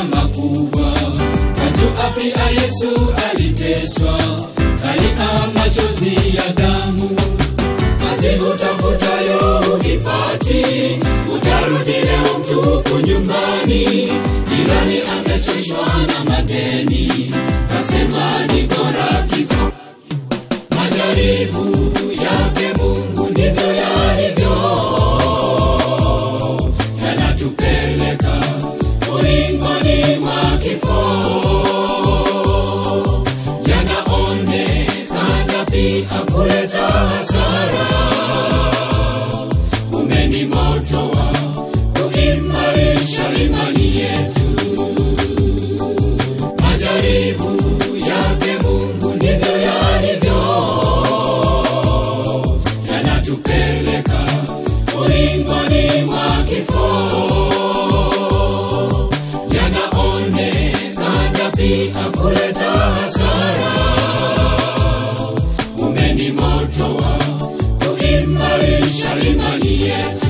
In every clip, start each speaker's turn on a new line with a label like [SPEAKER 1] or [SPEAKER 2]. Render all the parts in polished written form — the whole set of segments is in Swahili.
[SPEAKER 1] makubwa. Wajua pia Yesu aliteswa, kalia machozi ya damu. Kazi utafutayo hukipati, utarudi leo mtupu nyumbani. Jirani amechoshwa na madeni, kasema ni bora kifo. Majaribu yake Mungu ndivyo yalivyo, yanatupeleka ulingoni mwa kifo. Yanaonekana pia kuleta hasara, umeni moto wa kuimarisha imani yetu. Majaribu yake Mungu ndivyo yalivyo, yanatupeleka ulingoni mwa kifo. Yanaonekana pia kuleta hasara, umeni moto wa kuimarisha imani yetu.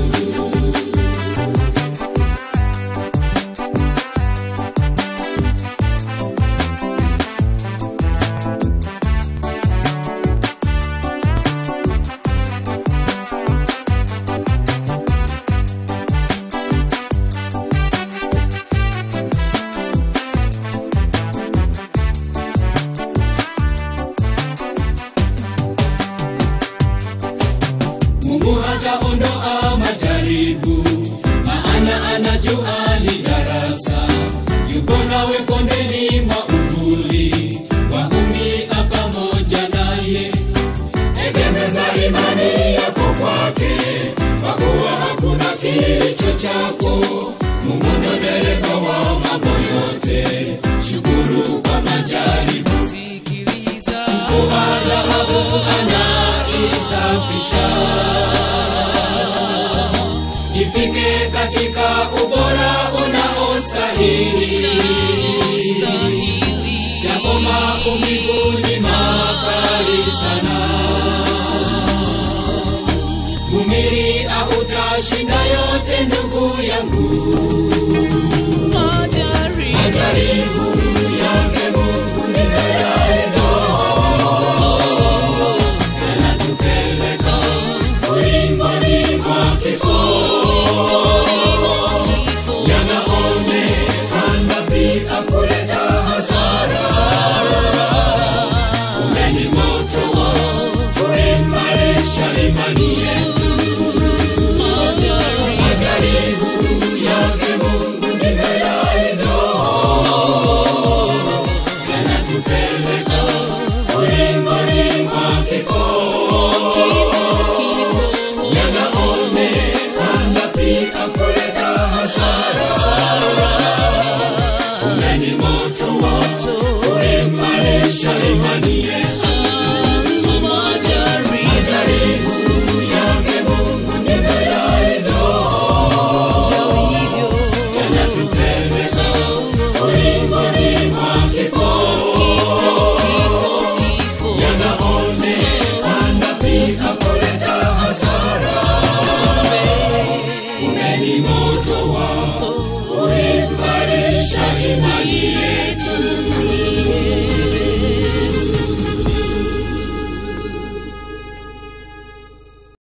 [SPEAKER 1] Mungu hajaondoa majaribu, maana anajua ni darasa. Yupo nawe bondeni mwa uvuli, waumia pamoja naye. Egemeza imani yako kwake, kwa kuwa hakuna kilicho chako. Mungu ndo dereva wa mambo yote, shukuru kwa majaribu. Sikiliza, mvua dhahabu anaisafisha, ifike katika ubora unaostahili. Japo maumivu ni makali sana, vumilia utashinda yote ndugu yangu.